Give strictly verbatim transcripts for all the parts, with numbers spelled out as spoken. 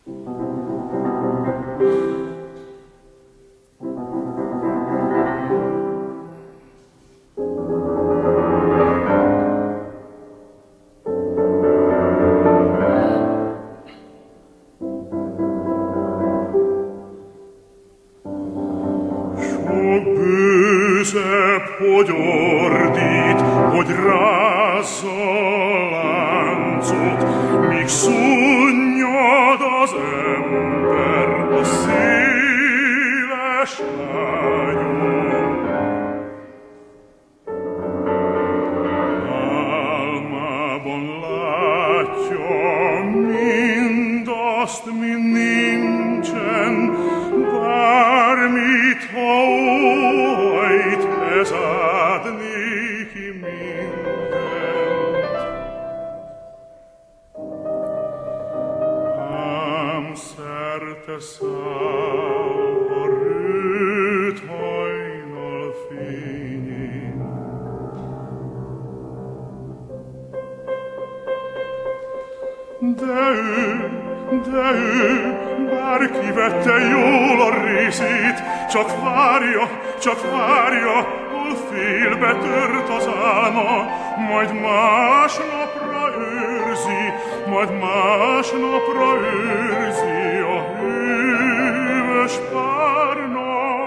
Hogy ordít, hogy rázza a láncot, míg szunnyad az ember a széles lágyon. Álmában látja mindazt, mi nincsen, bármit, ha óhajt, ez adnéki mindent. Ám szerte száll a rőt hajnal fényén. De ő, de ő, bár kivette jól a részét, csak várja, csak várja, hol félbe tört az álma, majd másnapra őrzi, majd másnapra őrzi a hűvös párna.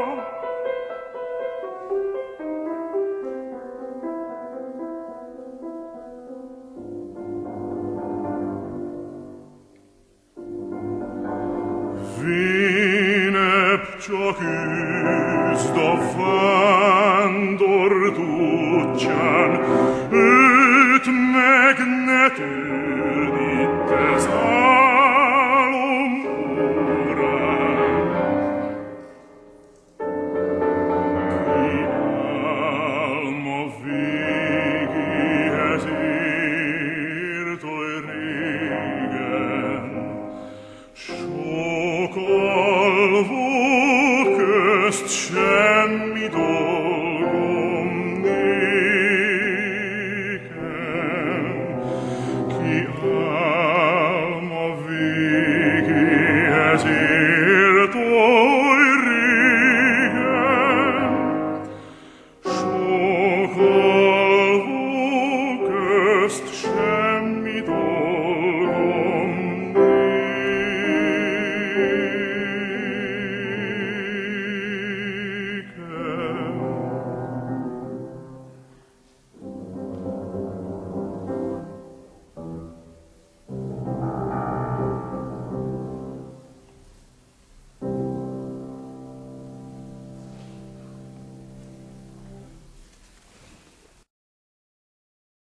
Vénebb csak üzd a vándor útján,